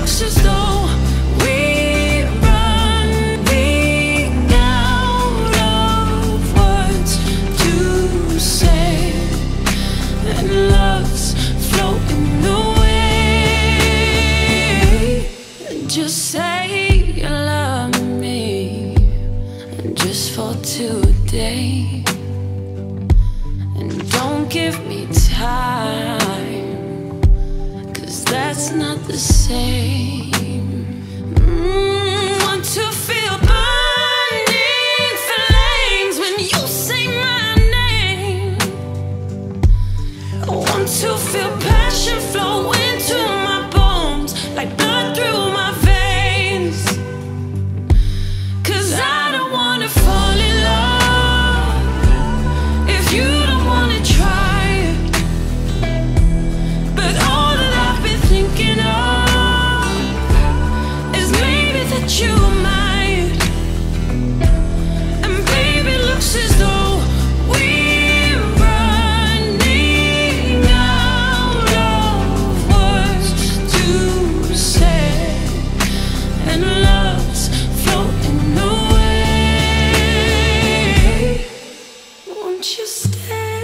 looks as though we're running out of words to say, and love's floating away. Just say you love me, and just for today, and don't give me time, 'cause that's not the same. Want to feel burning flames when you say my name. I want to feel passion flow into my bones, like blood through my veins. 'Cause I don't wanna fall in love if you don't wanna try it. But all that I've been thinking of is maybe that you might. And baby, it looks as though we're running out of words to say, and love's floating away. Won't you stay?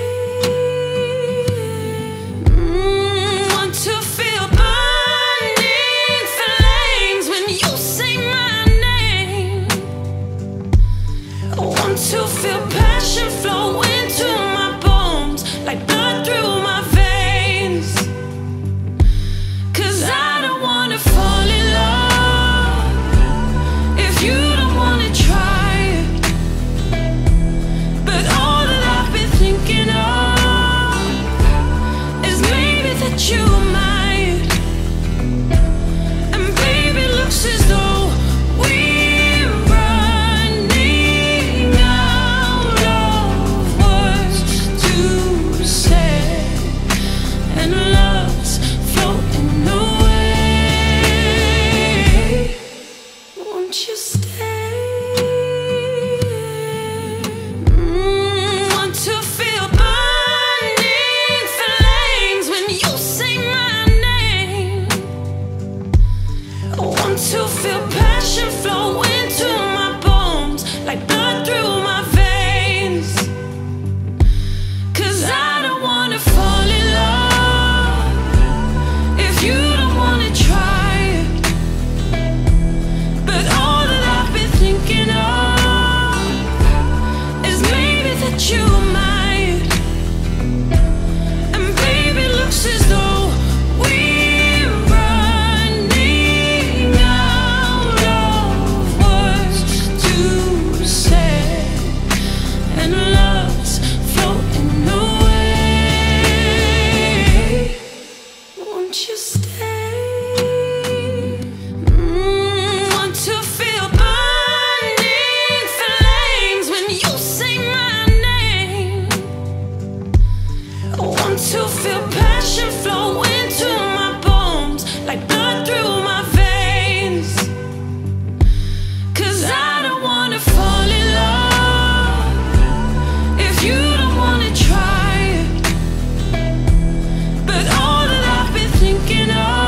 Want to feel burning flames when you say my name. I want to feel passion flow into my bones, like blood through my veins. 'Cause I don't wanna fall in love if you don't wanna try it. But all that I've been thinking of is maybe that you might. And baby, it looks as though we're running out of words to say, and love's floating away. Won't you stay? Want to feel burning flames when you say my name. I want to feel passion flow into my bones, like blood through my veins. 'Cause I don't wanna fall in love if you don't wanna try it. But all that I've been thinking of is maybe that you might. And baby, it looks as though we're running out of words to say, and love's floating away. Won't you stay? Want to feel burning flames when you say my name. I want to feel passion flow into my bones, like blood through my veins. 'Cause I don't wanna fall in love if you don't wanna try it. But all that I've been thinking of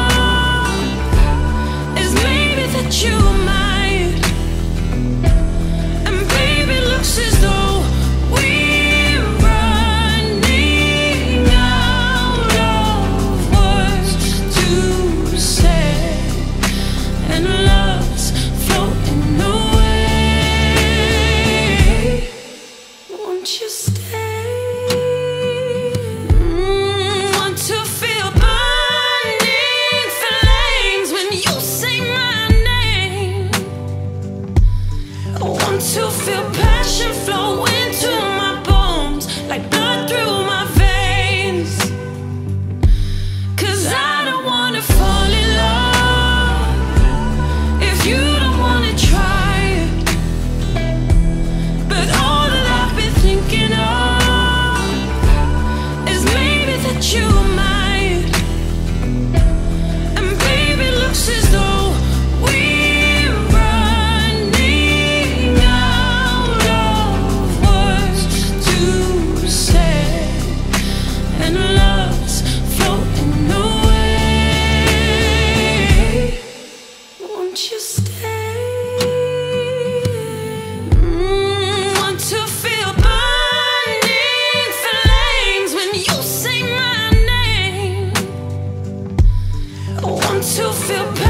to feel